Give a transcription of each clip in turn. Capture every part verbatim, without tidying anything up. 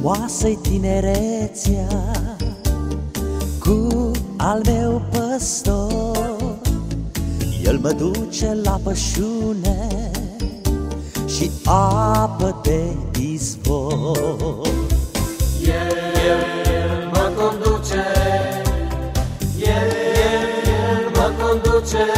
frumoasă-i tinerețea, cu al meu păstor. El mă duce la pășune și apă de izvor. El mă conduce, El, El mă conduce,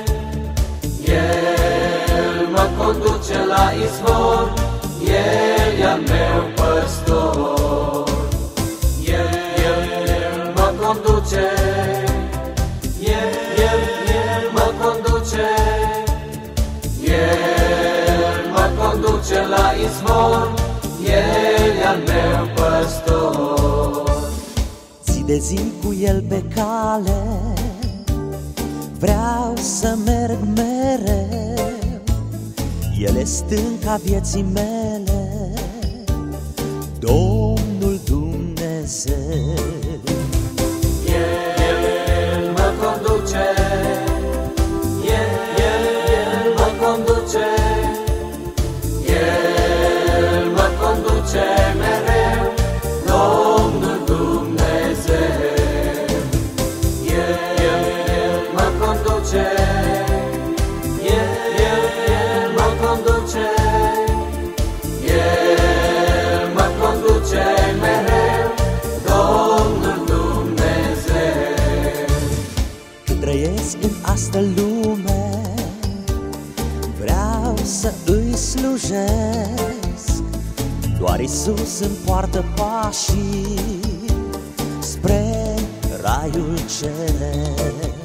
El mă conduce la izvor, El e al meu păstor. El, El mă conduce, El, El, El mă conduce, El mă conduce la izvor, El e al meu păstor. Zi de zi cu El pe cale, vreau să merg mereu. El e stânca vieții mele, Domnul Dumnezeu. El mă conduce, El, El, El mă conduce, El mă conduce mereu, Domnul Dumnezeu. El, El mă conduce, El, El, El mă conduce, El mă conduce mereu, Domnul Dumnezeu. Când trăiesc în astă lume, vreau să îi slujesc. Doar Iisus îmi poartă pașii spre raiul ceresc.